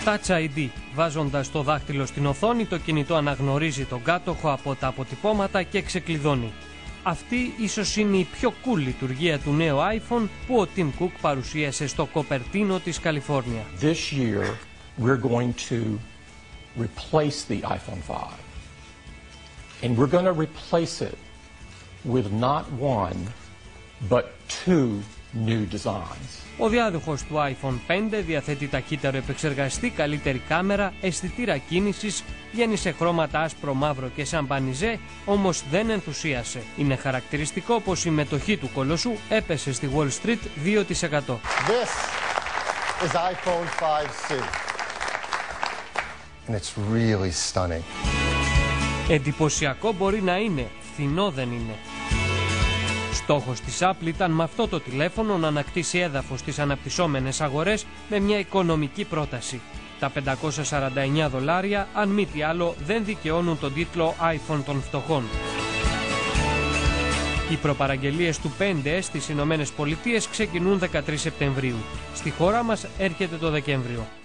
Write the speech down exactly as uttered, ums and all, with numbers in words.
Touch άι ντι. Βάζοντας το δάχτυλο στην οθόνη, το κινητό αναγνωρίζει τον κάτοχο από τα αποτυπώματα και ξεκλειδώνει. Αυτή ίσως είναι η πιο cool λειτουργία του νέου iPhone που ο Tim Cook παρουσίασε στο Κοπερτίνο της Καλιφόρνια. This year we're going to replace the iPhone five. And we're going to replace it with not one, but two new designs. Ο διάδοχος του iPhone πέντε διαθέτει ταχύτερο επεξεργαστή, καλύτερη κάμερα, αισθητήρα κίνησης, βγαίνει σε χρώματα άσπρο, μαύρο και σαμπανιζέ, όμως δεν ενθουσίασε. Είναι χαρακτηριστικό πως η μετοχή του κολοσσού έπεσε στη Wall Street δύο τοις εκατό. This is iPhone five C. And it's really stunning. Εντυπωσιακό μπορεί να είναι, φθηνό δεν είναι. Στόχος της Apple ήταν με αυτό το τηλέφωνο να ανακτήσει έδαφος στις αναπτυσσόμενες αγορές με μια οικονομική πρόταση. Τα πεντακόσια σαράντα εννέα δολάρια, αν μη τι άλλο, δεν δικαιώνουν τον τίτλο iPhone των φτωχών. Οι προπαραγγελίες του πέντε στις Ηνωμένες Πολιτείες ξεκινούν δεκατρείς Σεπτεμβρίου. Στη χώρα μας έρχεται το Δεκέμβριο.